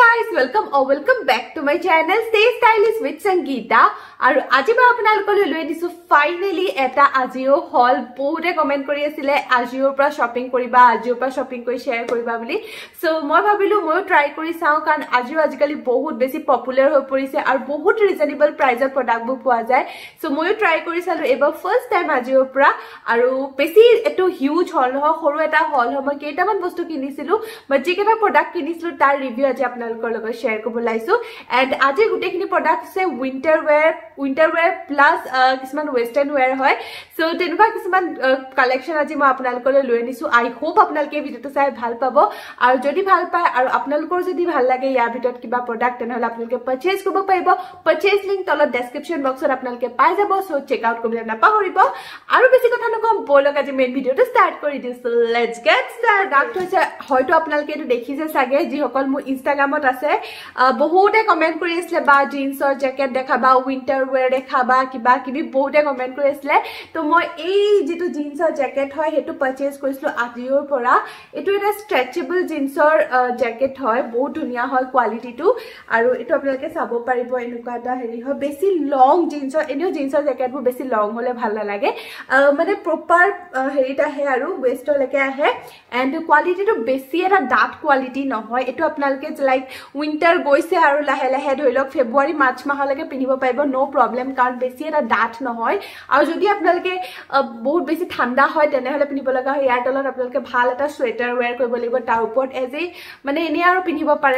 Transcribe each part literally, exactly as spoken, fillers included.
guys, welcome or welcome back to my channel Stay Stylish with Sangeeta. আৰু আজি মই আপোনালোকলৈ লৈ দিছো ফাইনালি এটা আজিও হল বহুতে কমেন্ট কৰি আছিল আজিওৰ পৰা শপিং কৰিবা আজিওৰ পৰা শপিং কৰি শেয়াৰ কৰিবা বুলি সো মই ভাবিলো মই ট্ৰাই কৰি চাও কাৰণ আজিও আজিকালি বহুত বেছি পপুলাৰ হৈ পৰিছে আৰু বহুত ৰিজনেবল প্ৰাইজৰ প্ৰডাক্টবোৰ পোৱা যায় সো মই ট্ৰাই কৰি চালো এবাৰ ফাৰ্স্ট টাইম আজিওৰ পৰা আৰু বেছি এটো হিউজ হল নহয় সৰু এটা হল হয় মই কেইটামান বস্তু কিনিছিলো মই যিকেটা প্ৰডাক্ট কিনিছিলো তাৰ ৰিভিউ আজি আপোনালোকৰ লগত শেয়াৰ কৰিব লাইছো এন্ড আজি গুটেখিনি প্ৰডাক্ট আছে winter wear winter wear plus kisman western wear hoy so tenuka kisman collection aji ma apnalokole loi nisu I hope apnalke video to sai bhal pabo aru jodi bhal pae aru apnalokor jodi bhal lage ya bitot kiba product tenhole apnalke purchase kobo paibo purchase link tolot description box ot apnalke pai jabo so check out kobile na pahoribo aru beshi kotha nokom bolok aji main video to start kori disu let's get started doctor hoise hoyto apnalke etu dekhise sage ji hokol mu instagram ot ase bohude comment kori asle ba jeans or jacket dekhaba winter wear dekhaba kiba kibi bohude comment kori asle to moi ei jitu jeans or jacket hoy hetu purchase korislo adior pora etu eta stretchable jeans or jacket hoy bahut dunia hoy quality tu aru etu apnalke sabo paribo enuka ta heri hoy besi long jeans or enio jeans or jacket bu besi long hole bhal na lage mane proper heri ta he aru waist leke ahe and quality tu besi eta dark quality no hoy etu apnalke like winter goise aru lahe lahe dhoilok february march mahalage pinibo paibo no problem কাৰণ বেছি এটা ডাঠ নহয় আৰু যদি আপোনালকে বহুত বেছি ঠাণ্ডা হয় তেনে হলে পিনিব লগা হয় ইয়াৰ তলত আপোনালকে ভাল এটা সোয়েটাৰ ওয়্যাৰ কৰিব লাগিব তাৰ ওপৰত এজি মানে এনে আৰু পিনিব পাৰে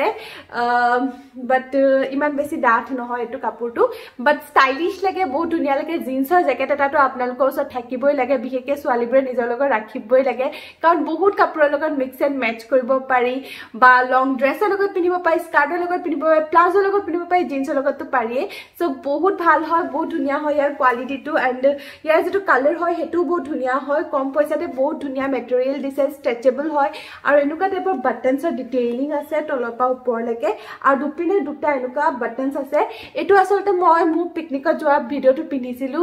বাট ইমান বেছি ডাঠ নহয় এটো কাপোৰটো বাট ষ্টাইলিশ লাগে বহুত ধুনিয়া লাগে জিন্সৰ জেকেট এটা তো আপোনালকৰ ওচৰত থাকিবই লাগে বিশেষকে ছোৱালীবোৰে নিজৰ লগত ৰাখিবই লাগে কাৰণ বহুত কাপোৰৰ লগত মিক্স এন্ড মেচ কৰিব পাৰি বা লং ড্ৰেছৰ লগত পিনিব পাৰি স্কাৰ্টৰ লগত পিনিব পাৰি প্লাজোৰ লগত পিনিব পাৰি জিন্সৰ লগতটো পাৰিয়ে সো বহুত ভাল হয় বহুত ধুনিয়া হয় ইয়াৰ কোৱালিটি টু এন্ড ইয়াৰ যেটো কালাৰ হয় হেতু বহুত ধুনিয়া হয় কম পইচাতে বহুত ধুনিয়া মেটেৰিয়েল দিছে স্ট্ৰেচেবল হয় আৰু এনুকা টাইপৰ বাটনছৰ ডিটেইলিং আছে তলপা ওপৰলৈকে আৰু দুপিনে দুটা এনুকা বাটনছ আছে এটো আসলতে মই মু পিকনিকত যোৱা ভিডিওটো পিন্ধিছিলো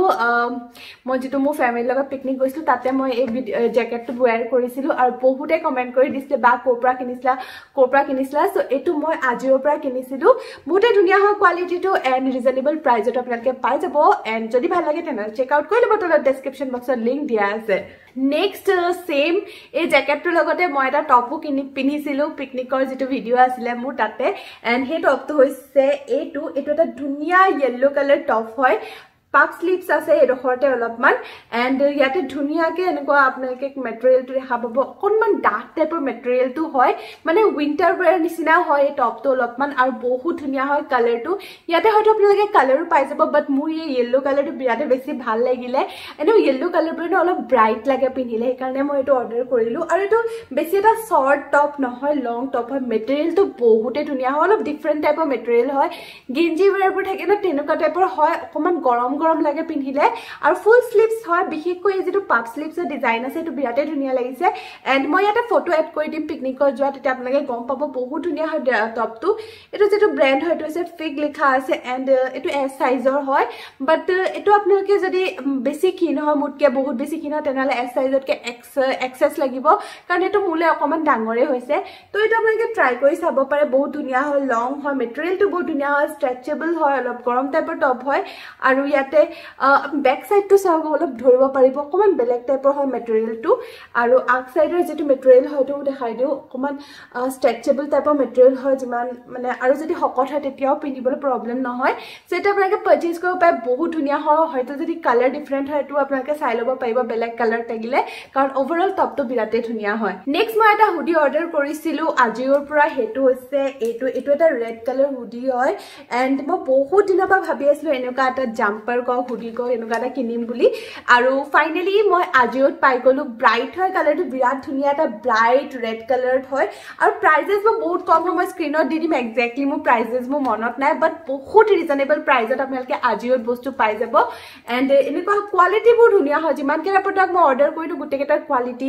মই যেটো মু ফ্যামিলিৰ লগত পিকনিক গৈছিলো তাতে মই এই জেকেটটো ওয়্যাৰ কৰিছিলো আৰু বহুতে কমেন্ট কৰি দিছিলে বা কোপৰা কিনিছলা কোপৰা কিনিছলা সো এটো মই আজিৰ পৰা কিনিছিলো বহুতে ধুনিয়া হয় কোৱালিটি টু এন্ড ৰিজনেবল প্ৰাইজত আপোনালকে পাই যাব এন্ড যদি ভাল লাগে তেনে চেক আউট কৰি লব তলত ডেসক্ৰিপচন বক্সত লিংক দিয়া আছে নেক্সট সেম এই জেকেটটোৰ লগতে মই এটা টপও কিনি পিন্ধিছিলো পিকনিকৰ যেটো ভিডিও আছিল মোৰ তাতে এন্ড হে টপটো হৈছে এটো এটো এটা ধুনিয়া yellow কালাৰ টপ হয় পাক স্লিপস আছে এডখৰতে অলপমান এন্ড ইয়াতে ধুনিয়াকে এনেকুৱা আপোনালকে মেটেৰিয়েলটো দেখা পাব অকনমান ডাৰ্ক টাইপৰ মেটেৰিয়েলটো হয় মানে উইন্টাৰ ওয়্যাৰ নিচিনা হয় এই টপটো অলপমান আৰু বহুত ধুনিয়া হয় কালাৰটো ইয়াতে হয়তো আপোনালকে কালাৰো পাই যাব বাট মোৰ এই yellow কালাৰটো বিৰাতে বেছি ভাল লাগিলে এনে yellow কালাৰটো অলপ ব্ৰাইট লাগে পিন্ধিলে সেইকাৰণে মই এটো অৰ্ডাৰ কৰিলো আৰু এটো বেছি এটা শৰ্ট টপ নহয় লং টপ হয় মেটেৰিয়েলটো বহুতে ধুনিয়া হয় অলপ ডিফাৰেন্ট টাইপৰ মেটেৰিয়েল হয় গিঞ্জি ওয়্যাৰবোৰ থাকে না তেনেকুৱা টাইপৰ হয় অকমান গৰম গৰম লাগে পিন্ধিলে আৰু ফুল স্লিভস হয় বিশেষকৈ যেটো পাপ স্লিভসৰ ডিজাইন আছে এটো বিৰাতে ধুনিয়া লাগিছে এন্ড মই ইয়াতে ফটো এড কৰি দিম পিকনিকৰ যোৱা তেতিয়া আপোনালোকে গম পাব বহুত ধুনিয়া হয় টপটো এটো যেটো ব্র্যান্ড হয় এটো আছে ফিগ লিখা আছে এন্ড এটো এস সাইজৰ হয় বাট এটো আপোনালোকে যদি বেছি কিন হয় মুটকে বহুত বেছি কিন হয় তেনালে এস সাইজতকে এক্স এক্সেস লাগিব কাৰণ এটো মুলে অকমান ডাঙৰে হৈছে তো এটো আপোনালোকে ট্ৰাই কৰি চাব পাৰে বহুত ধুনিয়া হয় লং হয় মেটেৰিয়েলটো বহুত ধুনিয়া হয় স্ট্ৰেচেবল হয় অলপ গৰম টাইপৰ টপ হয় আৰু ইয়াতে ব্যাক সাইড টু সাউ অলপ ধৰিব পাৰিব অকমান বেলেগ টাইপৰ হয় মেটেৰিয়েলটো আৰু আগ সাইডৰ যেটো মেটেৰিয়েল হয়টো দেখাই দিও অকমান স্ট্ৰেচেবল টাইপৰ মেটেৰিয়েল হয় যিমান মানে আৰু যদি হকট হয় তেতিয়াও পিন্ধিবলৈ প্ৰবলেম নহয় সেটা আপোনালোকে পাৰচেজ কৰিব পাৰে বহুত ধুনিয়া হয় হয়তো যদি কালাৰ ডিফাৰেন্ট হয় তো আপোনালোকে চাই ল'ব পাৰিব বেলেগ কালাৰ থাকিলে কাৰণ ওভাৰঅল টপটো বিৰাতে ধুনিয়া হয় নেক্সট মই এটা হুডি অৰ্ডাৰ কৰিছিলো আজিৰ পৰা হেতু হৈছে এটো এটো এটা ৰেড কালাৰ হুডি হয় এন্ড মই বহুত দিনৰ পৰা ভাবি আছিলো এনেকুৱা এটা জাম্পাৰ ক হুডি ক এনেকুৱা এটা কিনিম বুলি আৰু ফাইনালি মই আজিৰত পাই গলো ব্ৰাইট হয় কালাৰটো বিৰাট ধুনিয়া এটা ব্ৰাইট ৰেড কালাৰত হয় আৰু প্ৰাইজেস বহুত কম হয় মই স্ক্ৰিনত দি দিম এক্স্যাক্টলি মোৰ প্ৰাইজেস মোৰ মনত নাই বাট বহুত ৰিজনেবল প্ৰাইজত আপোনালকে আজিৰত বস্তু পাই যাব এন্ড এনেকুৱা কোৱালিটি বহুত ধুনিয়া হয় যিমান কেটা প্ৰডাক্ট মই অৰ্ডাৰ কৰিলো গুটেকেটাৰ কোৱালিটি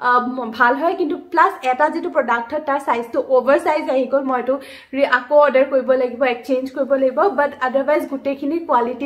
ভাল হয় কিন্তু প্লাস এটা যেটো প্ৰডাক্ট হয় তাৰ সাইজটো ওভাৰ সাইজ আহি গল মইটো আকৌ অৰ্ডাৰ কৰিব লাগিব এক্সচেঞ্জ কৰিব লাগিব বাট আদাৰৱাইজ গুটেখিনি কোৱালিটি বহুত ধুনিয়া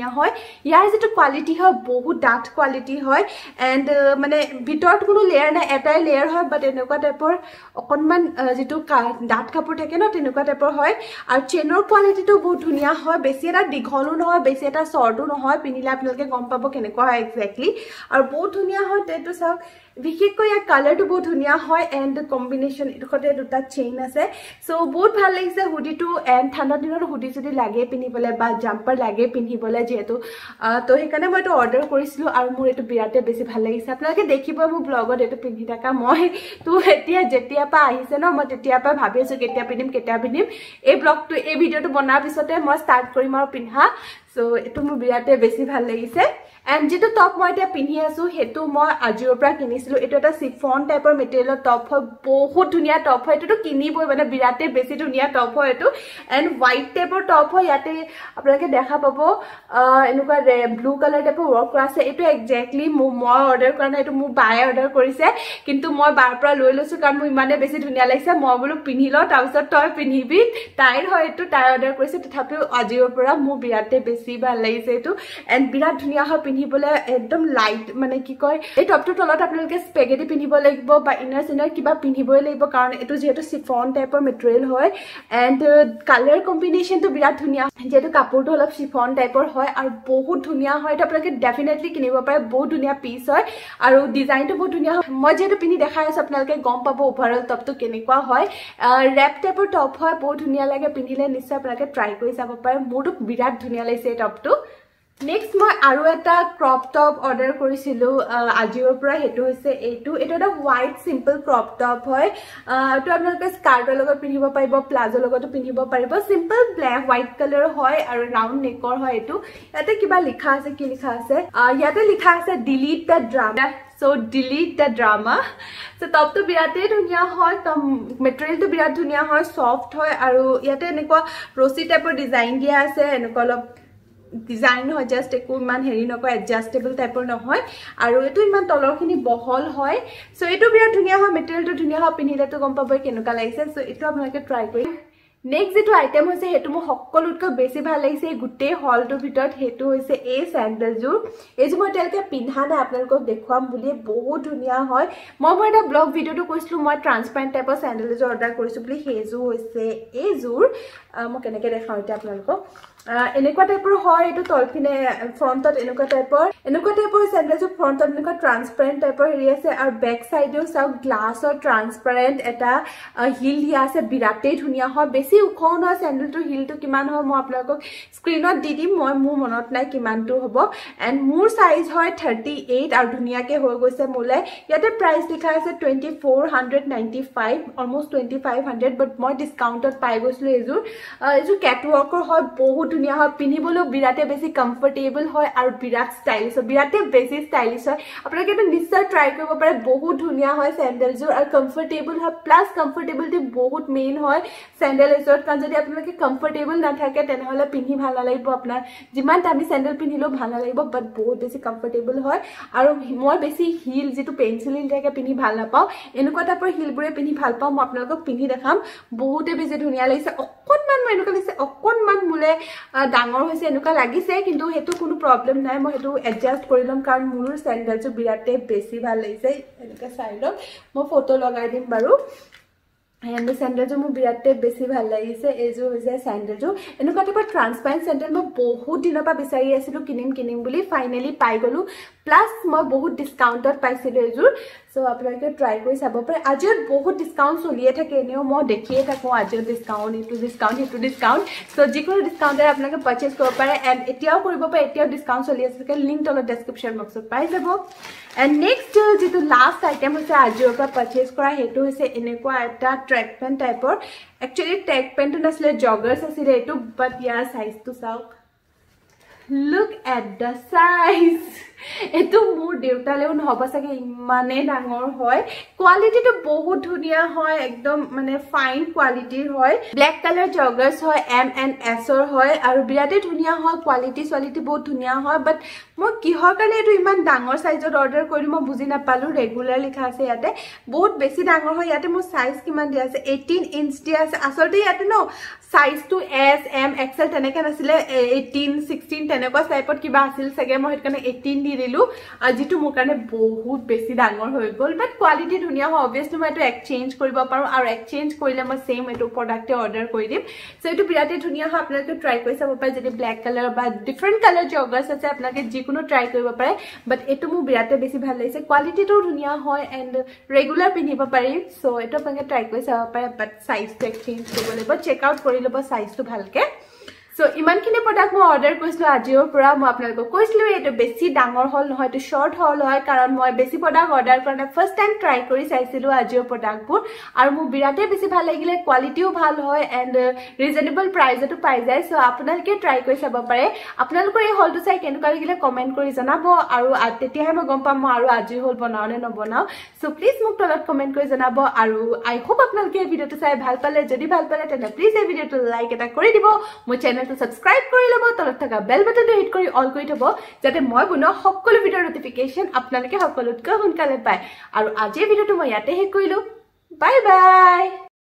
ধুনীয়া হয় ইয়াৰ যেটো কোৱালিটি হয় বহুত ডাঠ কোৱালিটি হয় এন্ড মানে ভিতৰত কোনো লেয়াৰ নাই এটাই লেয়াৰ হয় বাট এনেকুৱা টাইপৰ অকনমান যেটো ডাঠ কাপোৰ থাকে ন তেনেকুৱা টাইপৰ হয় আৰু চেনৰ কোৱালিটিটো বহুত ধুনীয়া হয় বেছি এটা দীঘলো নহয় বেছি এটা শৰ্টও নহয় পিনিলে আপোনালোকে গম পাব কেনেকুৱা হয় এক্স্যাক্টলি আৰু বহুত ধুনীয়া হয় তেটো চাওক বিশেষকৈ ইয়াৰ কালাৰটো বহুত ধুনীয়া হয় এন্ড কম্বিনেশন এটোতে দুটা চেইন আছে সো বহুত ভাল লাগিছে হুডিটো এন্ড ঠাণ্ডা দিনৰ হুডি যদি লাগে পিনিবলে বা জাম্পাৰ লাগে পিনিবলে যেহেতু তো হেকানে মই এটো অৰ্ডাৰ কৰিছিলো আৰু মোৰ এটো বিৰাতে বেছি ভাল লাগিছে আপোনালোকে দেখিব মোৰ ব্লগত এটো পিনি থাকা মই তো এতিয়া যেতিয়া পা আহিছে ন মই তেতিয়া পা ভাবি আছো কেতিয়া পিনিম কেতিয়া পিনিম এই ব্লগটো এই ভিডিওটো বনাৰ পিছতে মই স্টাৰ্ট কৰিম আৰু পিনহা সো এটো মোৰ বিৰাতে বেছি ভাল লাগিছে এন্ড যেটো টপ মই এতিয়া পিনি আছো হেতু মই আজিৰ পৰা কিনিছিলো এটো এটা সিফন টাইপৰ মেটেৰিয়েলৰ টপ হয় বহুত ধুনীয়া টপ হয় এটো কিনিবই মানে বিৰাতে বেছি ধুনীয়া টপ হয় এটো এন্ড হোৱাইট টাইপৰ টপ হয় ইয়াতে আপোনালোকে দেখা পাব এনেকুৱা ব্লু কালাৰ টাইপৰ ওয়াৰ্ক কৰা আছে এটো এক্স্যাক্টলি মই অৰ্ডাৰ কৰা নাই এটো মোৰ বাই অৰ্ডাৰ কৰিছে কিন্তু মই বাৰ পৰা লৈ লৈছো কাৰণ মোৰ ইমানে বেছি ধুনীয়া লাগিছে মই বলো পিনি ল তাৰপিছত তই পিনিবি তাইৰ হয় এটো তাই অৰ্ডাৰ কৰিছে তথাপিও আজিৰ পৰা মোৰ বিৰাতে বেছি ভাল লাগিছে এটো এন্ড বিৰাট ধুনীয়া হয় পিনিবলে একদম লাইট মানে কি কয় এই টপটো তলত আপোনালোকে স্পেগেটি পিনিব লাগিব বা ইনাৰ সিনাৰ কিবা পিনিবই লাগিব কাৰণ এটো যেহেতু সিফন টাইপৰ মেটেৰিয়েল হয় এন্ড কালাৰ কম্বিনেশনটো বিৰাট ধুনীয়া যেহেতু কাপোৰটো অলপ সিফন টাইপৰ হয় আৰু বহুত ধুনীয়া হয় এটা আপোনালোকে ডেফিনেটলি কিনিব পাৰে বহুত ধুনীয়া পিস হয় আৰু ডিজাইনটো বহুত ধুনীয়া হয় মই যেহেতু পিনি দেখাই আছো আপোনালোকে গম পাব ওভাৰঅল টপটো কেনেকুৱা হয় ৰেপ টাইপৰ টপ হয় বহুত ধুনীয়া লাগে পিনিলে নিশ্চয় আপোনালোকে ট্ৰাই কৰি চাব পাৰে মোৰটো বিৰাট ধুনীয়া লাগিছে এই টপটো নেক্সট মই আৰু এটা ক্ৰপ টপ অৰ্ডাৰ কৰিছিলো আজিৰ পৰা হেতু হৈছে এইটো এটা এটা হোৱাইট সিম্পল ক্ৰপ টপ হয় তো আপোনালোকে স্কাৰ্টৰ লগত পিনিব পাৰিব প্লাজো লগতো পিনিব পাৰিব সিম্পল ব্ল্যাক হোৱাইট কালাৰ হয় আৰু ৰাউন্ড নেকৰ হয় এটো ইয়াতে কিবা লিখা আছে কি লিখা আছে ইয়াতে লিখা আছে delete the drama so delete the drama so টপটো বিৰাতে ধুনীয়া হয় তো মেটেৰিয়েলটো বিৰাট ধুনীয়া হয় সফট হয় আৰু ইয়াতে এনেকুৱা ৰচি টাইপৰ ডিজাইন দিয়া আছে এনেকুৱা অলপ ডিজাইন হয় জাস্ট একো ইমান হেৰি নকয় এডজাস্টেবল টাইপৰ নহয় আৰু এটো ইমান তলৰখিনি বহল হয় সো এটো বিৰাট ধুনীয়া হয় মেটেৰিয়েলটো ধুনীয়া হয় পিনিলেটো গম পাবই কেনেকুৱা লাগিছে সো এটো আপোনালোকে ট্ৰাই কৰি নেক্সট যেটো আইটেম হৈছে হেতু মোৰ সকলোতকৈ বেছি ভাল লাগিছে গুটেই হলটোৰ ভিতৰত হেতু হৈছে এই স্যান্ডেলযোৰ এইযোৰ মই তেলকে পিন্ধা নাই আপোনালোকক দেখুৱাম বুলি বহুত ধুনীয়া হয় মই মই এটা ব্লগ ভিডিওটো কৈছিলো মই ট্ৰান্সপাৰেন্ট টাইপৰ স্যান্ডেলযোৰ অৰ্ডাৰ কৰিছো বুলি হেজোৰ হৈছে এইযোৰ মই কেনেকৈ দেখাও এটা আপোনালোকক এনেকুৱা টাইপৰ হয় এটো তলপিনে ফ্ৰন্টত এনেকুৱা টাইপৰ এনেকুৱা টাইপৰ স্যান্ডেলযোৰ ফ্ৰন্টত এনেকুৱা ট্ৰান্সপাৰেন্ট টাইপৰ হেৰি আছে আৰু বেক সাইডেও চাও গ্লাছৰ ট্ৰান্সপাৰেন্ট এটা হিল দিয়া আছে বিৰাতে ধুনীয়া হয় বেছি উখও নহয় স্যান্ডেলটোৰ হিলটো কিমান হয় মই আপোনালোকক স্ক্ৰিনত দি দিম মই মোৰ মনত নাই কিমানটো হ'ব এন্ড মোৰ সাইজ হয় থাৰ্টি এইট আৰু ধুনীয়াকে হৈ গৈছে মোলে ইয়াতে প্ৰাইস লিখা আছে twenty four ninety five almost twenty five hundred but মই ডিসকাউন্টত পাই গৈছিলো এযোৰ এযোৰ কেটৱাকৰ হয় বহুত ধুনীয়া হয় পিনিবলৈও বিৰাতে বেছি কমফৰ্টেবল হয় আৰু বিৰাট ষ্টাইলিছ হয় বিৰাতে বেছি ষ্টাইলিছ হয় আপোনালোকে এটা নিশ্চয় ট্ৰাই কৰিব পাৰে বহুত ধুনীয়া হয় স্যান্ডেলযোৰ আৰু কমফৰ্টেবল হয় প্লাস কমফৰ্টেবিলিটি বহুত মেইন হয় স্যান্ডেল এযোৰ কাৰণ যদি আপোনালোকে কমফৰ্টেবল নাথাকে তেনেহলে পিনি ভাল নালাগিব আপোনাৰ যিমান দামী স্যান্ডেল পিনিলেও ভাল নালাগিব বাট বহুত বেছি কমফৰ্টেবল হয় আৰু মই বেছি হিল যেটো পেন্সিল হিল থাকে পিনি ভাল নাপাও এনেকুৱা টাইপৰ হিলবোৰে পিনি ভাল পাও মই আপোনালোকক পিনি দেখাম বহুতে বেছি ধুনীয়া লাগিছে অকনমান মই এনেকুৱা লাগিছে অকনমান মুলে ডাঙৰ হৈছে এনেকুৱা লাগিছে কিন্তু হেতু কোনো প্ৰবলেম নাই মই হেতু এডজাস্ট কৰি লম কাৰণ মোৰ স্যান্ডেলযোৰ বিৰাতে বেছি ভাল লাগিছে এনেকুৱা সাইডত মই ফটো লগাই দিম বাৰু এন্ড স্যান্ডেলযোৰ মোৰ বিৰাতে বেছি ভাল লাগিছে এইযোৰ হৈছে স্যান্ডেলযোৰ এনেকুৱা টাইপৰ ট্ৰান্সপাৰেন্ট স্যান্ডেল মই বহুত দিনৰ পৰা বিচাৰি আছিলো কিনিম কিনিম বুলি ফাইনালি পাই গলো প্লাস মই বহুত ডিসকাউন্টত পাইছিলো এইযোৰ সো আপোনালোকে ট্ৰাই কৰি চাব পাৰে আজিও বহুত ডিসকাউন্ট চলিয়ে থাকে এনেও মই দেখিয়ে থাকো আজিও ডিসকাউন্ট ইটো ডিসকাউন্ট ইটো ডিসকাউন্ট সো যিকোনো ডিসকাউন্টে আপোনালোকে পাৰচেজ কৰিব পাৰে এন্ড এতিয়াও কৰিব পাৰে এতিয়াও ডিসকাউন্ট চলি আছে লিংক তলত ডেসক্ৰিপচন বক্সত পাই যাব এন্ড নেক্সট যেটো লাষ্ট আইটেম হৈছে আজিৰ পৰা পাৰচেজ কৰা হেতু হৈছে এনেকুৱা এটা ট্ৰেক পেন্ট টাইপৰ একচুয়ালি ট্ৰেক পেন্টটো নাছিলে জগাৰ্স আছিল এটো বাট ইয়াৰ সাইজটো চাওক look at the size এটো মোৰ দেউতালেও নহব সাকে ইমানে ডাঙৰ হয় কোৱালিটিটো বহুত ধুনীয়া হয় একদম মানে ফাইন কোৱালিটিৰ হয় ব্ল্যাক কালাৰ জগাৰ্স হয় এম এণ্ড এছ ৰ হয় আৰু বিৰাতে ধুনীয়া হয় কোৱালিটি কোৱালিটি বহুত ধুনীয়া হয় বাট মই কিহৰ কাৰণে এটো ইমান ডাঙৰ সাইজত অৰ্ডাৰ কৰিলো মই বুজি নাপালো ৰেগুলাৰ লিখা আছে ইয়াতে বহুত বেছি ডাঙৰ হয় ইয়াতে মোৰ সাইজ কিমান দিয়া আছে eighteen ইঞ্চ দিয়া আছে আসলতে ইয়াতে ন size two S M XL তেনেকে নাছিলে eighteen sixteen তেনেকুৱা টাইপত কিবা আছিল সগে মই হেতকানে eighteen দি দিলো আজিটো মোৰ কাৰণে বহুত বেছি ডাঙৰ হৈ গল বাট কোৱালিটি ধুনিয়া হয় অবভিয়াসলি মই এটো এক্সচেঞ্জ কৰিব পাৰো আৰু এক্সচেঞ্জ কৰিলে মই সেম এটো প্ৰডাক্টে অৰ্ডাৰ কৰি দিম সো এটো বিৰাতে ধুনিয়া হয় আপোনালোকে ট্ৰাই কৰি চাব পাৰে যদি ব্ল্যাক কালাৰ বা ডিফাৰেন্ট কালাৰ জগাৰ্স আছে আপোনালোকে যিকোনো ট্ৰাই কৰিব পাৰে বাট এটো মোৰ বিৰাতে বেছি ভাল লাগিছে কোৱালিটিটো ধুনিয়া হয় এন্ড ৰেগুলাৰ পিন্ধিব পাৰি সো এটো আপোনালোকে ট্ৰাই কৰি চাব পাৰে বাট সাইজটো এক্সচেঞ্জ কৰিব লাগিব চেক আউট কৰি লব সাইজটো ভালকে So iman kini product mo order koislo ajior pura mo apnalok koislo eto besi dangor hol nohoy to short hol hoy karon moi besi product order korna first time try kori saisilu ajior product pur aru mo birate besi bhal lagile quality o bhal hoy and uh, reasonable price to pai jay so apnalke try kori sabo pare apnalok ei hol to sai kenuka lagile comment kori janabo aru tetia he mo gom pam mo aru aji hol banao ne no banao so please mok tolat comment kori janabo aru I hope apnalke ei video to sai bhal pale jodi bhal pale tena please ei video to like eta kori dibo mo channel to subscribe কৰি লব তলত থকা বেল বাটনটো hit কৰি all কৰি থব যাতে মই বনোৱা সকলো ভিডিঅ নটিফিকেশন আপোনালোকে সকলোতকৈ সোনকালে পায় আৰু আজিৰ ভিডিঅটো মই ইয়াতে শেষ কৰিলো বাই বাই